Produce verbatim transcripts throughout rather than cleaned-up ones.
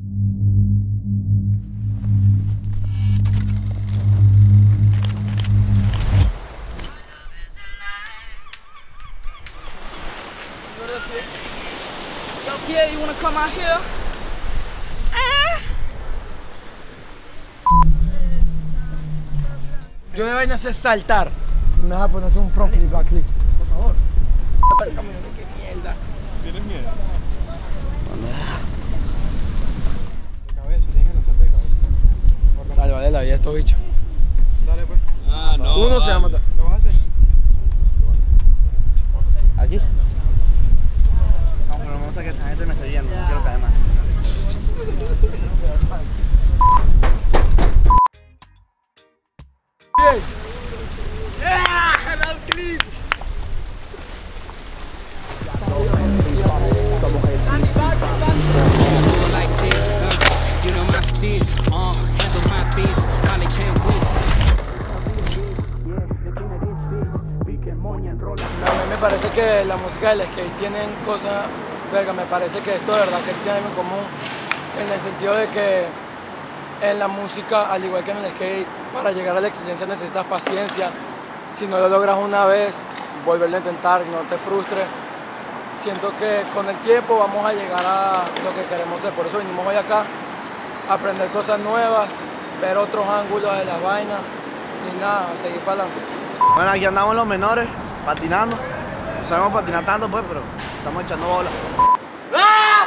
Yo, Pierre, you wanna come out here? Yo me vaina a hacer saltar. Me vas a poner un front flip, back flip, por favor. Qué mierda. ¿Tienes miedo? De cabeza, tienes que lanzarte de cabeza. Sálvale la vida a estos bichos. Dale pues. Ah, no. Uno se va a matar. ¿Lo vas a hacer? ¿Aquí? No, pero me gusta que esta gente me esté viendo, no quiero caer más. Bien. ¡Yeah! ¡Hello, clip! A mí me parece que la música del skate tienen cosas, verga, me parece que esto de verdad que sí tiene algo en común, en el sentido de que en la música, al igual que en el skate, para llegar a la excelencia necesitas paciencia. Si no lo logras una vez, volverlo a intentar, no te frustres. Siento que con el tiempo vamos a llegar a lo que queremos ser, por eso vinimos hoy acá a aprender cosas nuevas, ver otros ángulos de las vainas y nada, a seguir para adelante. Bueno, aquí andamos los menores, patinando. No sabemos patinar tanto pues, pero estamos echando bola. ¡Ah!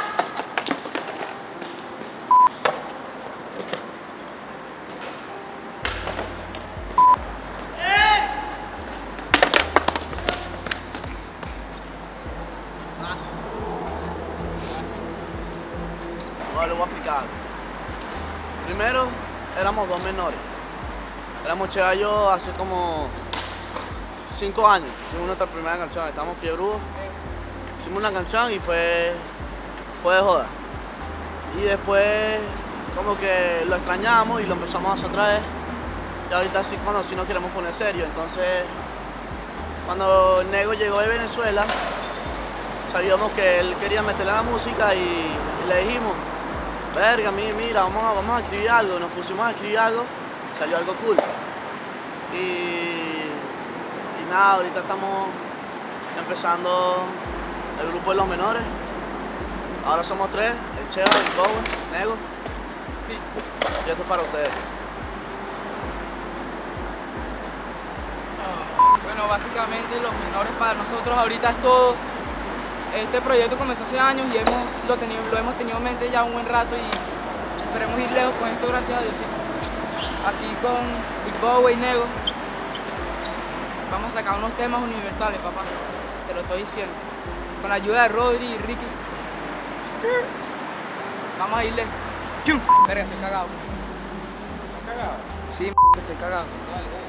Bueno, les voy a explicar. Primero, éramos dos menores. Éramos Cheva y yo hace como cinco años. Hicimos nuestra primera canción, estábamos fiebrudos. Hicimos una canción y fue, fue de joda. Y después como que lo extrañamos y lo empezamos a hacer otra vez. Y ahorita sí, cuando sí nos queremos poner serio. Entonces, cuando Nego llegó de Venezuela, sabíamos que él quería meterle a la música y, y le dijimos, verga, mira, vamos a, vamos a escribir algo. Nos pusimos a escribir algo, salió algo cool. Y, y nada, ahorita estamos empezando el grupo de los menores. Ahora somos tres, el Cheva, el Bowen, Nego. Sí. Y esto es para ustedes. Bueno, básicamente los menores para nosotros ahorita es todo. Este proyecto comenzó hace años y hemos, lo, tenido, lo hemos tenido en mente ya un buen rato y esperemos ir lejos con esto, gracias a Dios. Aquí con Big Bow y Nego vamos a sacar unos temas universales, papá, te lo estoy diciendo. Con la ayuda de Rodri y Ricky. Vamos a ir lejos. Verga, estoy cagado. ¿Estás cagado? Sí, estoy cagado. Dale, dale.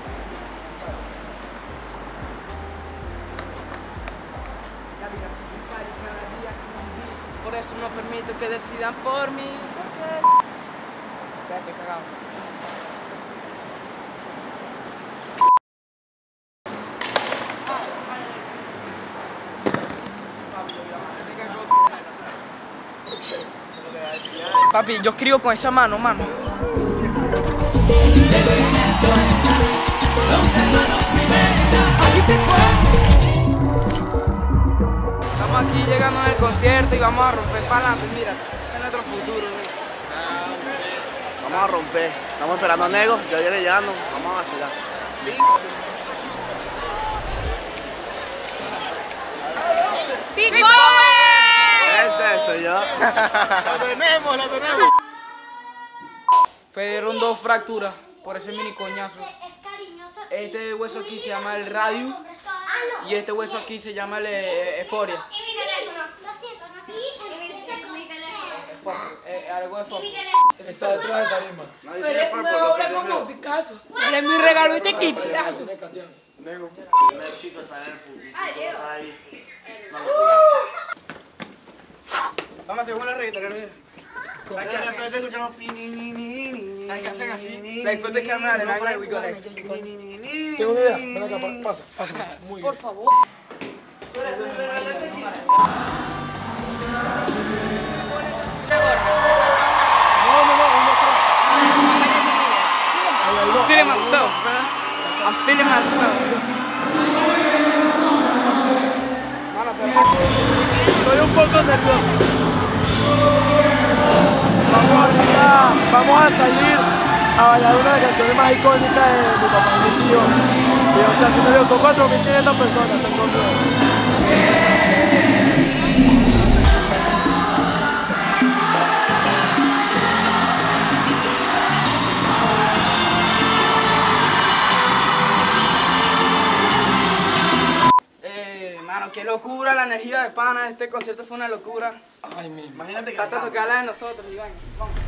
Por eso no permito que decidan por mí. ¿Por qué? Ya estoy cagado. Papi, yo escribo con esa mano, mano. Estamos aquí llegando en el concierto y vamos a romper para adelante. Mira, este es nuestro futuro. Vamos a romper. Estamos esperando a Nego, ya viene llegando. Vamos a vacilar. ¡Big Boy! Ese soy yo. ¡La tenemos, la tenemos! Fueron dos fracturas por ese mini coñazo. Este hueso aquí se llama el radio y este hueso aquí se llama el eh, euforia. Eh, algo de foco. Está detrás de tarima. Tú eres una obra como Picasso. Eres mi regalo y te quito. Nego. El éxito está en el fútbol. Está ahí. Vamos a hacer una reggaetonera. Hay que de repente escuchamos pi ni ni ni ni. Hay que hacer así. La después de cámara, le van a we go like. Tengo una idea. Ven acá, pa- pasa, pasa. Muy bien. Por favor. Billy Manson. Mano, pero... Estoy un poco nervioso. Vamos ahorita, vamos a salir a bailar una de las canciones más icónicas de mi papá y mi tío. Y, o sea, estoy nervioso. Son cuatro mil quinientas personas, tengo miedo. Mano, qué locura la energía de pana, este concierto fue una locura. Ay, mi. Imagínate Falta cantando. tocar la de nosotros, Iván. Vamos.